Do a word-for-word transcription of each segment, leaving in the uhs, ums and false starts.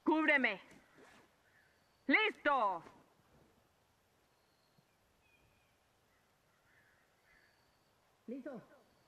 ¡Cúbreme! ¡Listo! ¿Listo?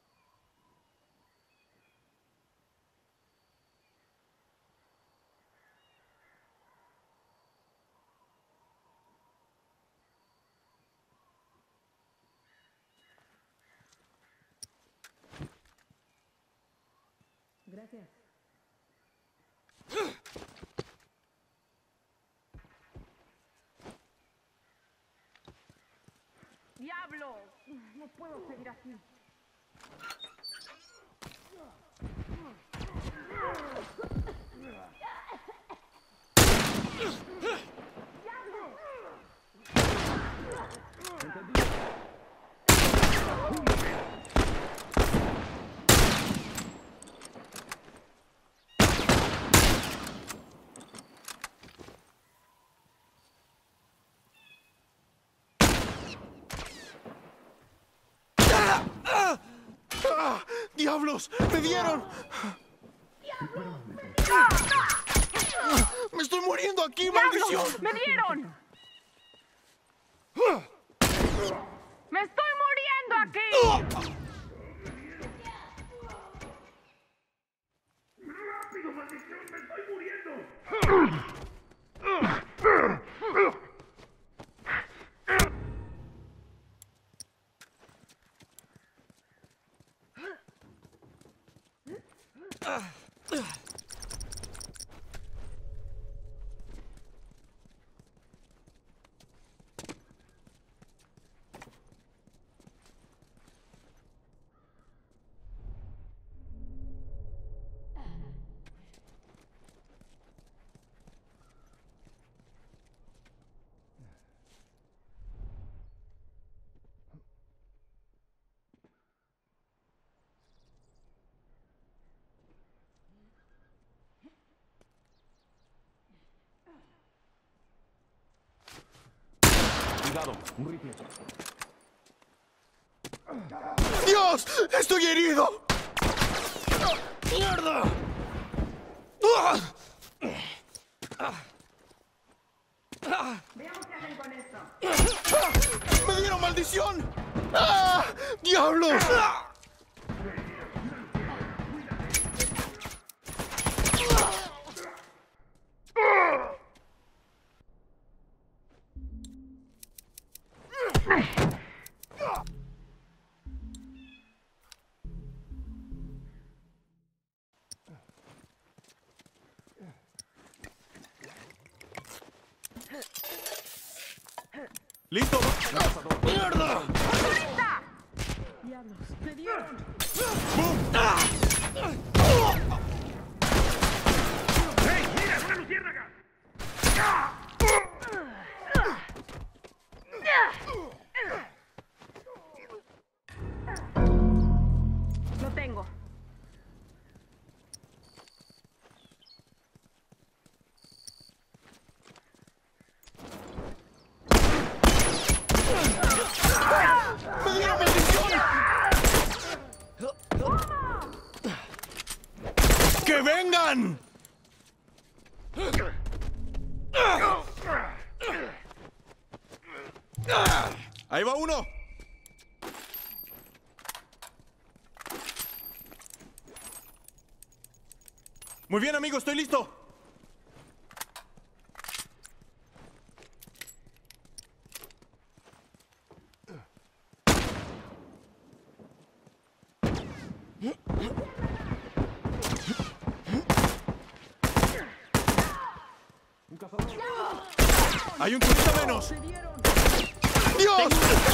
Gracias. ¡Diablo! No puedo seguir así. ¡Diablos! ¡Me dieron! ¡Me estoy muriendo aquí, maldición! ¡Me dieron! ¡Me estoy muriendo aquí! ¡Rápido, maldición! ¡Me estoy muriendo! Cuidado, un rifle. ¡Dios! ¡Estoy herido! ¡Mierda! Veamos qué hacen con esto. ¡Me dieron maldición! ¡Ah! ¡Diablos! ¡Listo! ¡Mierda! ¡Diablos! ¡Me dieron! ¡Hey, mira! ¡Una luciérnaga! Lo tengo. ¡Me dieron maldición! ¡Que vengan! ¡Ahí va uno! Muy bien, amigo, estoy listo. Hay un turista menos. ¡Dios!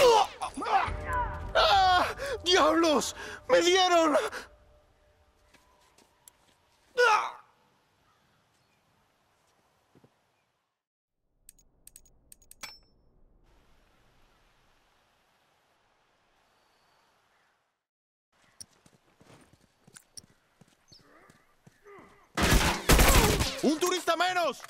¡Ah! ¡Diablos! ¡Me dieron! ¡Ah! ¡Un turista menos!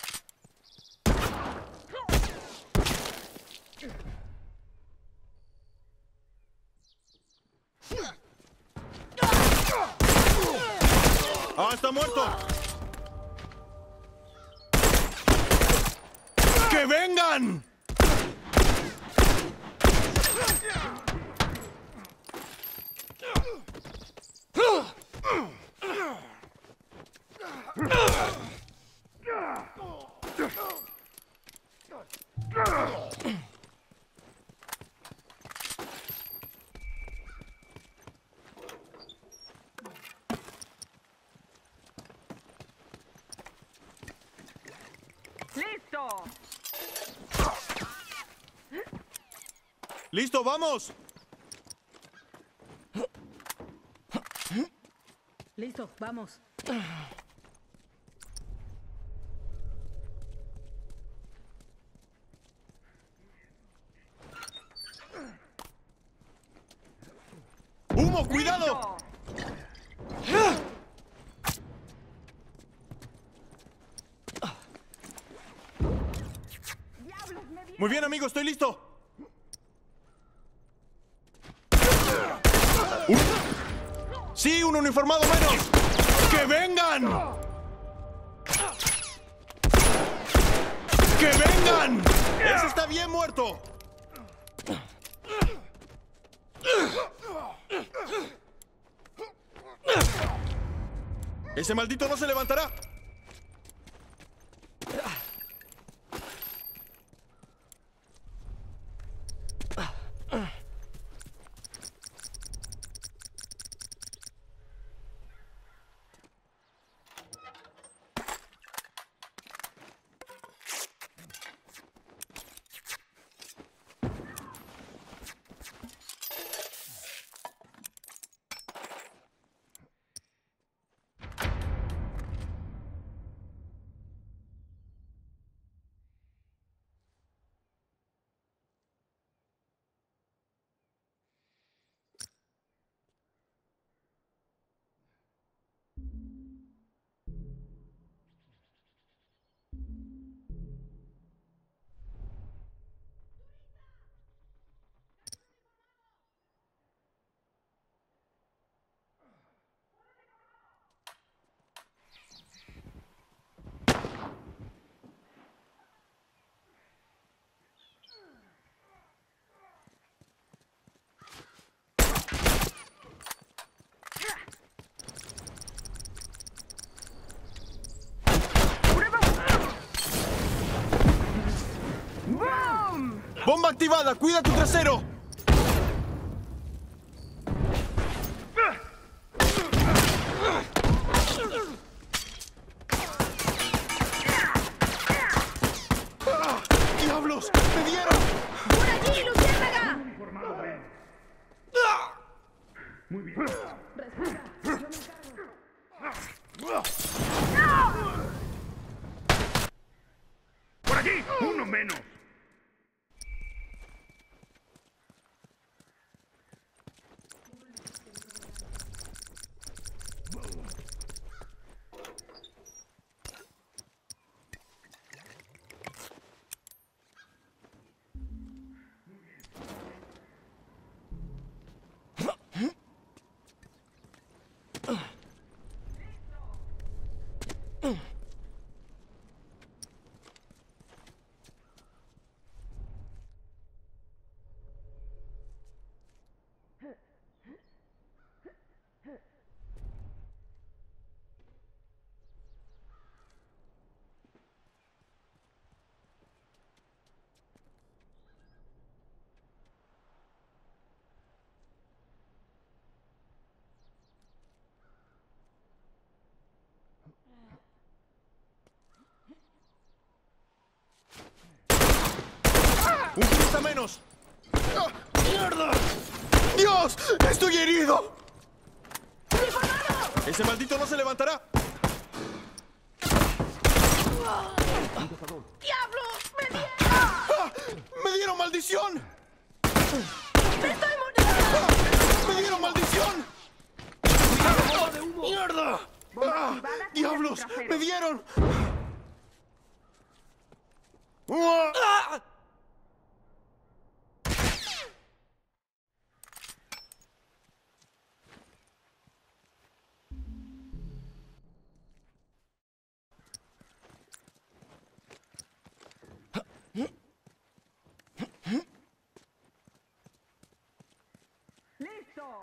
¡Ah, está muerto! ¡Que vengan! ¡Listo! ¡Listo, vamos! Listo, vamos. ¡Humo, cuidado! ¡Listo! ¡Diablos, me dieron! Muy bien, amigo, estoy listo. Uh. Sí, un uniformado menos. ¡Que vengan! ¡Que vengan! ¡Ese está bien muerto! ¡Ese maldito no se levantará! ¡Bum! ¡Bomba activada! ¡Cuida tu trasero! ¡Ah! ¡Diablos! ¡Me dieron! ¡Por allí, luciérnaga! Uniformado menos. ¡Ah! Muy bien. ¡Por allí! ¡Uno menos! ¡Un pista menos! ¡Ah! ¡Mierda! ¡Dios! ¡Estoy herido! ¡Ese maldito no se levantará! ¡Diablo! ¡Me dieron! ¡Ah! ¡Me dieron maldición! ¡Me estoy muriendo! ¡Ah! ¡Me dieron maldición! ¡Mierda! ¡Ah! ¡Diablos! ¡Me dieron! ¡Ah!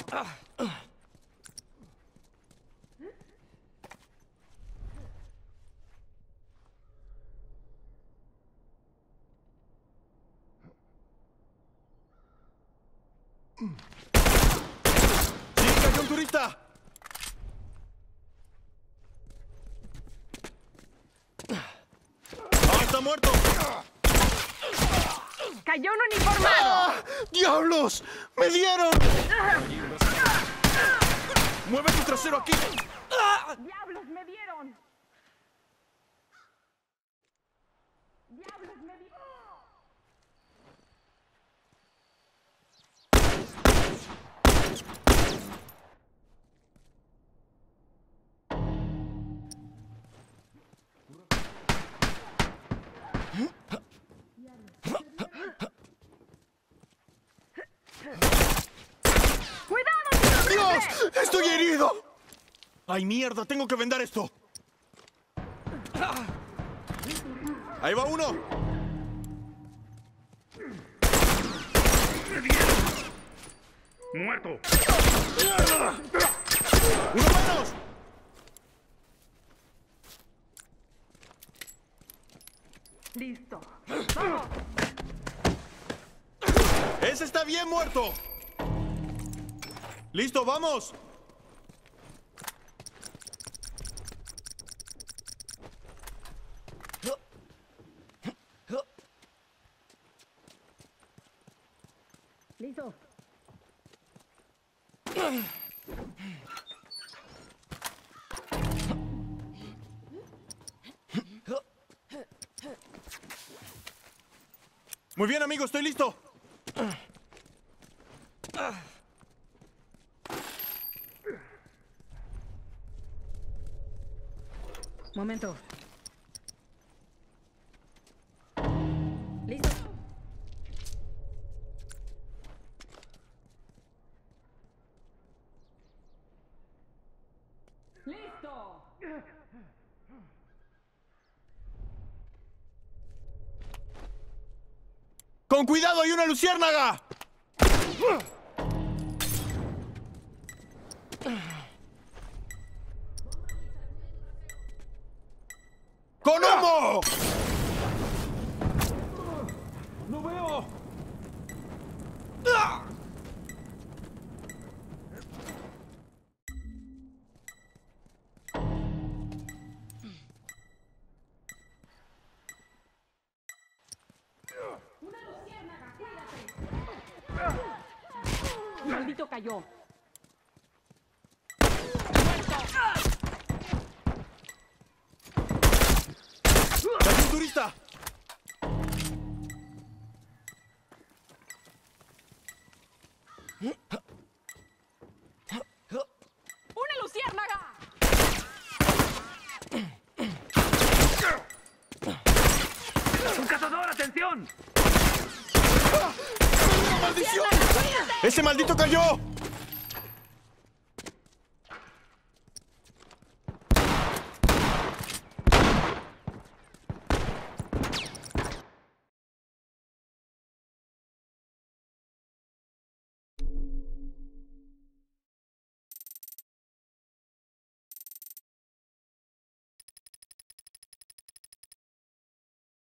¡Sí, cayó un turista! ¡Ah, está muerto! ¡Cayó un uniformado! ¡Ah! ¡Diablos! ¡Me dieron! ¡Mueve tu trasero aquí! ¡Diablos, me dieron! ¡Diablos, me dieron! ¡Cuidado! ¡Dios! ¡Estoy herido! ¡Ay, mierda! ¡Tengo que vendar esto! ¡Ahí va uno! ¡Muerto! ¡Uno menos! ¡Listo! ¡Vamos! ¡Ese está bien muerto! ¡Listo, vamos! Listo. Muy bien, amigo, estoy listo. Momento. Listo. ¡Listo! ¡Con cuidado, hay una luciérnaga! ¡Con humo! ¡No veo! ¡Ah! ¡Maldito cayó! ¡Cayó un turista! ¡Una luciérnaga! ¡Un cazador, atención! ¡Maldición! ¡Ese maldito cayó!